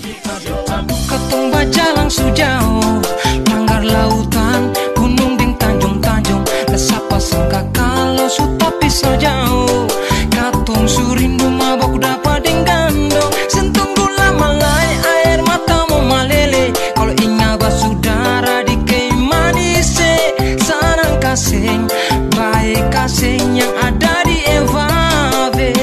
Katong bajalang sujauh, langgar lautan, gunung ding tanjung-tanjung. Siapa sangka kalau su tapi sejauh. Katong surindu mabok dapat ding gandong. Sentung gula malai, air mata mau malele. Kalau ingat basudara di kei manis, sarang kasing, baik kasing yang ada di Evave.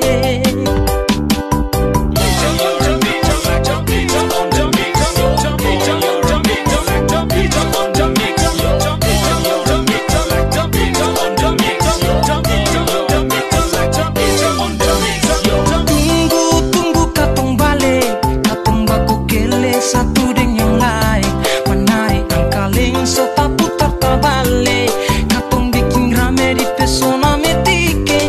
Satu dengan yang lain menarik angkaling serta putar terbalik. Katong bikin rame di pesona metike.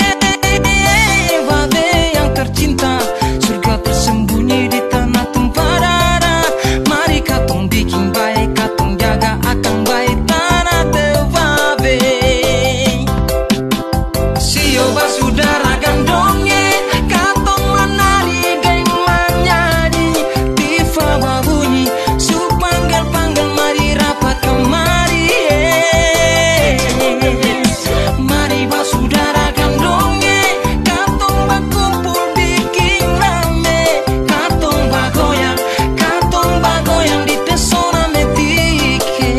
Evave yang tercinta, surga tersembunyi di tanah tumpah darah. Mari katong bikin baik, katong jaga akan baik tanah Evave. Sio basudara gandongnya, katong menari geng menyanyi. Babunyi, su panggil-panggil mari rapat kemari. Mari basudara gandongnya, katong berkumpul bikin rame. Katong bagoyang di pesona metike.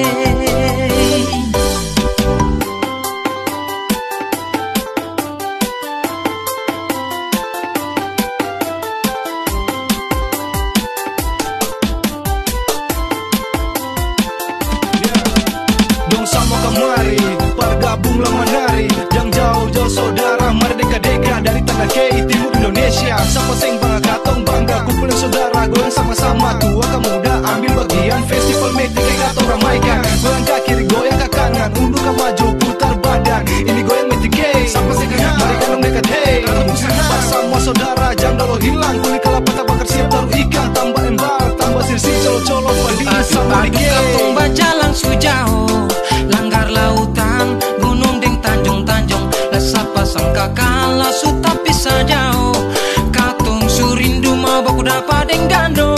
Dong sama kemari, bergabunglah menari. Yang jauh-jauh saudara, merdeka-deka dari tanah kei timur Indonesia. Siapa sing bangga katong bangga, kumpulin saudara, goyang sama-sama. Tua ke muda, ambil bagian festival metik yang katong ramaikan. Goyang ke kiri, goyang ke kanan, undur ke maju, putar badan. Ini goyang metik siapa sing kenal, mari kanong dekat hey. Pas semua saudara, jangan dulu hilang. Kulit kelapa tak bakar siap taruh ikan. Tambah embal, tambah sirsi, colo-colo, bandi sama dike. Katong bajalang sujauh, langgar lautan, gunung ding tanjung-tanjung. Siapa sangka kalau su tapi sejauh. Katong surindu mabok dapat ding gandong.